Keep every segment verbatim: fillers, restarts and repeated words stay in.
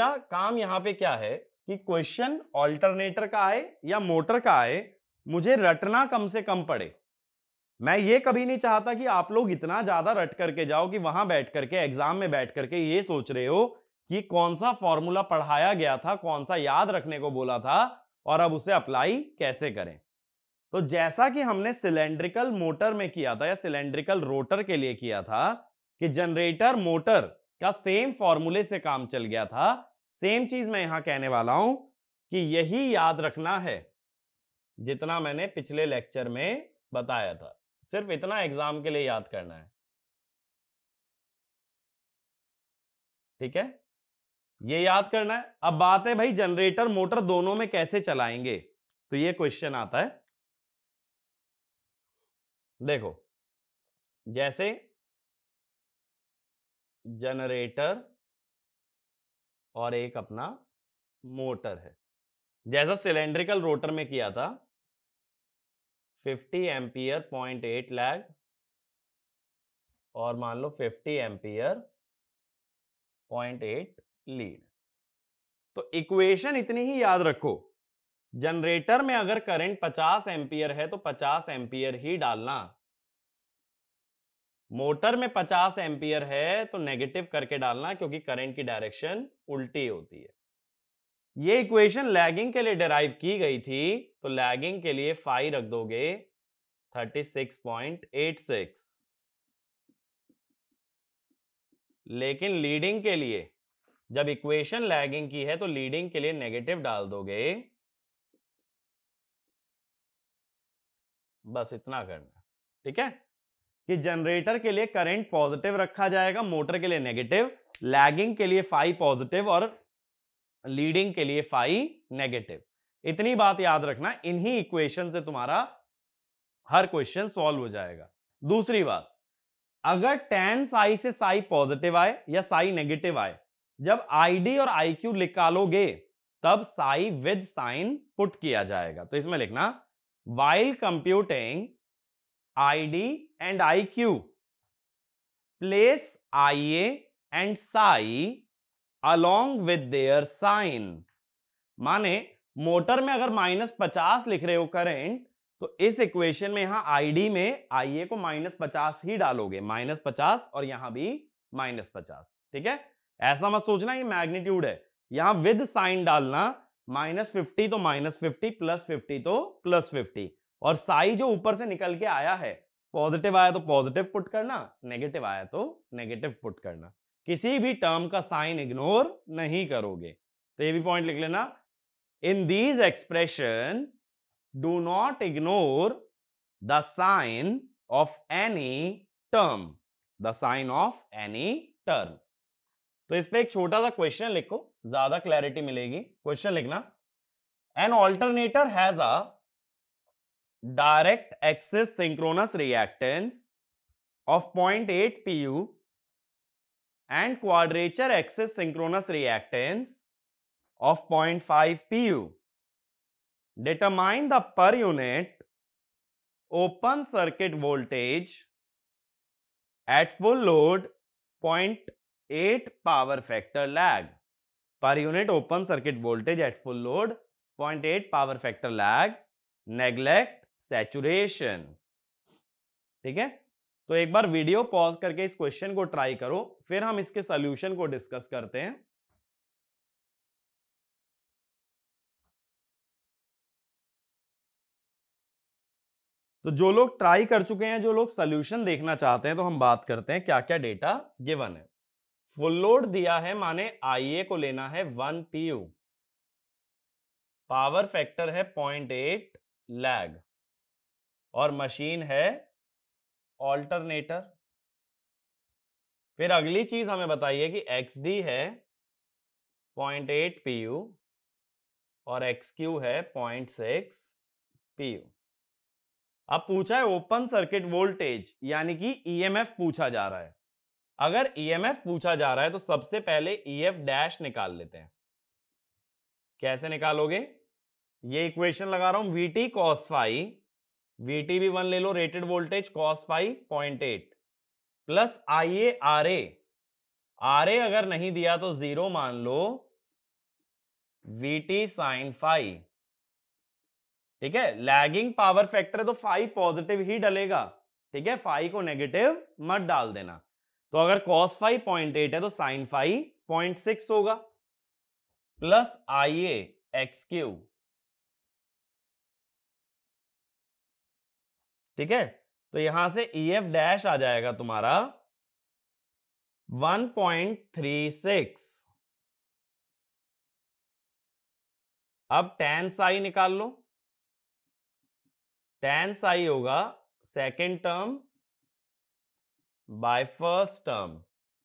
मेरा काम यहां पे क्या है कि क्वेश्चन ऑल्टरनेटर का आए या मोटर का आए, मुझे रटना कम से कम पड़े। मैं ये कभी नहीं चाहता कि आप लोग इतना ज्यादा रट करके जाओ कि वहां बैठ करके एग्जाम में बैठ करके ये सोच रहे हो कि कौन सा फॉर्मूला पढ़ाया गया था, कौन सा याद रखने को बोला था और अब उसे अप्लाई कैसे करें। तो जैसा कि हमने सिलेंड्रिकल मोटर में किया था या सिलेंड्रिकल रोटर के लिए किया था कि जनरेटर मोटर का सेम फॉर्मूले से काम चल गया था, सेम चीज मैं यहां कहने वाला हूं कि यही याद रखना है जितना मैंने पिछले लेक्चर में बताया था। सिर्फ इतना एग्जाम के लिए याद करना है, ठीक है, ये याद करना है। अब बात है भाई जनरेटर मोटर दोनों में कैसे चलाएंगे, तो ये क्वेश्चन आता है। देखो, जैसे जनरेटर और एक अपना मोटर है, जैसा सिलेंड्रिकल रोटर में किया था, fifty ampere point eight lag और मान लो fifty ampere point eight lead. तो इक्वेशन इतनी ही याद रखो, जनरेटर में अगर करंट पचास एम्पियर है तो पचास एम्पियर ही डालना, मोटर में पचास एम्पियर है तो नेगेटिव करके डालना क्योंकि करंट की डायरेक्शन उल्टी होती है। ये इक्वेशन लैगिंग के लिए डिराइव की गई थी, तो लैगिंग के लिए फाई रख दोगे thirty six point eight six, लेकिन लीडिंग के लिए जब इक्वेशन लैगिंग की है तो लीडिंग के लिए नेगेटिव डाल दोगे। बस इतना करना, ठीक है, कि जनरेटर के लिए करंट पॉजिटिव रखा जाएगा, मोटर के लिए नेगेटिव, लैगिंग के लिए फाई पॉजिटिव और लीडिंग के लिए फाई नेगेटिव। इतनी बात याद रखना, इन्हीं इक्वेशन से तुम्हारा हर क्वेश्चन सॉल्व हो जाएगा। दूसरी बात, अगर tan साई से साई पॉजिटिव आए या साई नेगेटिव आए, जब आईडी और आईक्यू निकालोगे तब साई विद साइन पुट किया जाएगा। तो इसमें लिखना while computing I D and I Q place I A and psi along with their sign। माने मोटर में अगर माइनस पचास लिख रहे हो करंट, तो इस इक्वेशन में यहां आईडी में आईए को माइनस पचास ही डालोगे, माइनस पचास और यहां भी माइनस पचास, ठीक है। ऐसा मत सोचना ये मैग्नीट्यूड है, यहां विद साइन डालना, माइनस फिफ्टी तो माइनस फिफ्टी, प्लस फिफ्टी तो प्लस फिफ्टी, और साई जो ऊपर से निकल के आया है, पॉजिटिव आया तो पॉजिटिव पुट करना, नेगेटिव आया तो नेगेटिव पुट करना, किसी भी टर्म का साइन इग्नोर नहीं करोगे। तो ये भी पॉइंट लिख लेना, in these expression do not ignore the sign of any term, the sign of any term। तो इस पे एक छोटा सा क्वेश्चन लिखो, ज्यादा क्लैरिटी मिलेगी। क्वेश्चन लिखना, an alternator has a direct axis synchronous reactance of zero point eight pu and quadrature axis synchronous reactance of zero point five pu। Determine the per unit open circuit voltage at full load zero point eight power factor lag। Per unit open circuit voltage at full load zero point eight power factor lag, neglect saturation। ठीक है, तो एक बार video pause करके इस question को try करो, फिर हम इसके सॉल्यूशन को डिस्कस करते हैं। तो जो लोग ट्राई कर चुके हैं, जो लोग सॉल्यूशन देखना चाहते हैं, तो हम बात करते हैं क्या क्या डेटा गिवन है। फुल लोड दिया है, माने आईए को लेना है वन पीयू, पावर फैक्टर है पॉइंट एट लैग, और मशीन है ऑल्टरनेटर। फिर अगली चीज हमें बताइए कि एक्सडी है पॉइंट एट पीयू और एक्सक्यू है पॉइंट सिक्स पीयू। अब पूछा है ओपन सर्किट वोल्टेज, यानी कि ईएमएफ पूछा जा रहा है। अगर ईएमएफ पूछा जा रहा है तो सबसे पहले ईएफ डैश निकाल लेते हैं। कैसे निकालोगे, ये इक्वेशन लगा रहा हूं, वीटी कॉस फाई, वीटी भी वन ले लो, rated voltage cos phi point eight, plus I A R A, R A अगर नहीं दिया तो जीरो मान लो, वी टी साइन फाई, ठीक है। लैगिंग पावर फैक्टर है तो फाई पॉजिटिव ही डलेगा, ठीक है, फाई को नेगेटिव मत डाल देना। तो अगर कॉस फाई पॉइंट एट है तो साइन फाई पॉइंट सिक्स होगा, plus I A X q, ठीक है। तो यहां से ई एफ डैश आ जाएगा तुम्हारा वन पॉइंट थ्री सिक्स। अब टेन साई निकाल लो, टेन साई होगा second term by first term,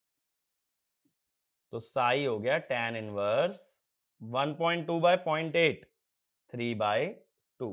तो साई हो गया tan inverse one point two by point eight, three by two.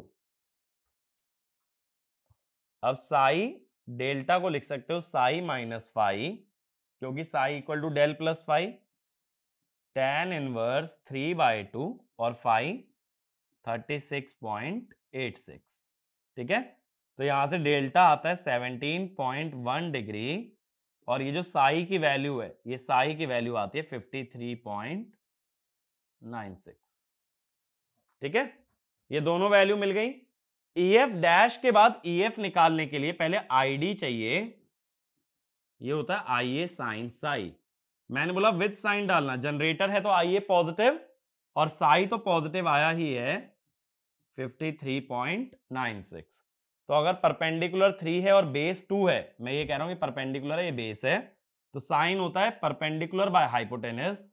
अब साई डेल्टा को लिख सकते हो साई माइनस फाई, क्योंकि psi equal to del plus phi, tan inverse three by two और phi thirty six point eight six, ठीक है। तो यहां से डेल्टा आता है सेवनटीन पॉइंट वन डिग्री, और ये जो साई की वैल्यू है, ये साई की वैल्यू आती है fifty three point nine six, ठीक है। ये दोनों वैल्यू मिल गई। ई एफ डैश के बाद ई एफ निकालने के लिए पहले आई डी चाहिए, ये होता है आई ए साइन साई। मैंने बोला विद साइन डालना, जनरेटर है तो आई ए पॉजिटिव और साई तो पॉजिटिव आया ही है fifty three point nine six. तो अगर परपेंडिकुलर थ्री है और बेस टू है, मैं ये कह रहा हूं कि परपेंडिकुलर है, ये बेस है, तो साइन होता है परपेंडिकुलर बाय हाइपोटेनस,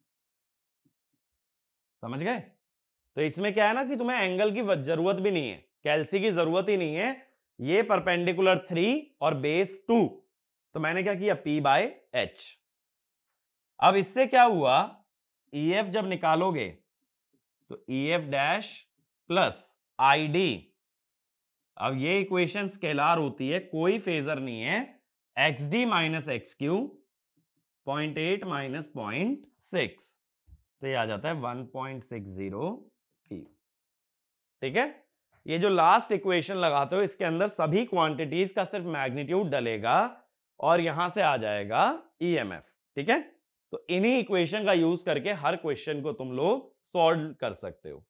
समझ गए। तो इसमें क्या है ना कि तुम्हें एंगल की जरूरत भी नहीं है, कैल्सी की जरूरत ही नहीं है, ये परपेंडिकुलर थ्री और बेस टू, तो मैंने क्या किया पी बाय एच। अब इससे क्या हुआ, ई एफ जब निकालोगे तो E F dash plus I D, अब ये इक्वेशन स्केलर होती है, कोई फेजर नहीं है, X D minus X Q point eight minus point six, तो ये आ जाता है one point six zero P, ठीक है। ये जो लास्ट इक्वेशन लगाते हो इसके अंदर सभी क्वांटिटीज का सिर्फ मैग्नीट्यूड डलेगा और यहां से आ जाएगा ई एम एफ, ठीक है। तो इन्हीं इक्वेशन का यूज करके हर क्वेश्चन को तुम लोग सॉल्व कर सकते हो,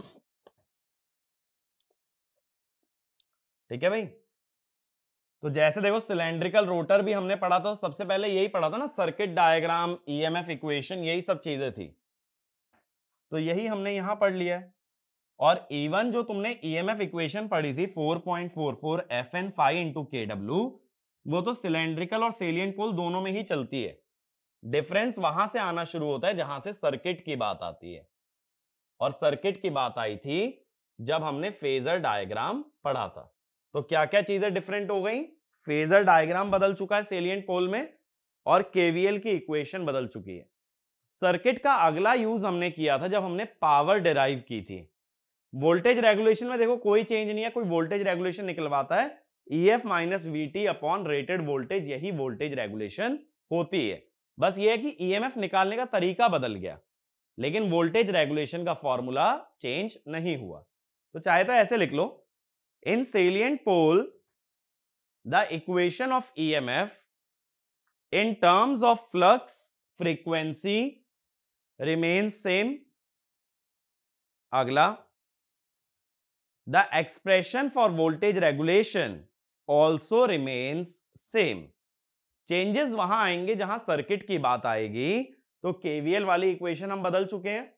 ठीक है भाई। तो जैसे देखो सिलेंड्रिकल रोटर भी हमने पढ़ा था, सबसे पहले यही पढ़ा था ना, circuit diagram, E M F equation, यही सब चीजें थी, तो यही हमने यहां पढ़ लिया है। और इवन जो तुमने ई एम एफ इक्वेशन पढ़ी थी four point four four F N five into K W, वो तो सिलेंड्रिकल और सेलिएंट पोल दोनों में ही चलती है। डिफरेंस वहां से आना शुरू होता है जहां से सर्किट की बात आती है, और सर्किट की बात आई थी जब हमने फेजर डायग्राम पढ़ा था। तो क्या क्या चीजें डिफरेंट हो गई, फेजर डायग्राम बदल चुका है सेलिएंट पोल में, और केवीएल की इक्वेशन बदल चुकी है। सर्किट का अगला यूज हमने किया था जब हमने पावर डिराइव की थी। वोल्टेज रेगुलेशन में देखो कोई चेंज नहीं है, कोई वोल्टेज रेगुलेशन निकलवाता है, E F minus V T upon rated voltage, यही वोल्टेज रेगुलेशन होती है। बस ये है कि ई एम एफ निकालने का तरीका बदल गया, लेकिन वोल्टेज रेगुलेशन का फॉर्मूला चेंज नहीं हुआ। तो चाहे तो ऐसे लिख लो, in salient pole the equation of E M F in terms of flux frequency remains same. अगला, the expression for voltage regulation also remains same। Changes वहां आएंगे जहां सर्किट की बात आएगी, तो केवीएल वाली इक्वेशन हम बदल चुके हैं,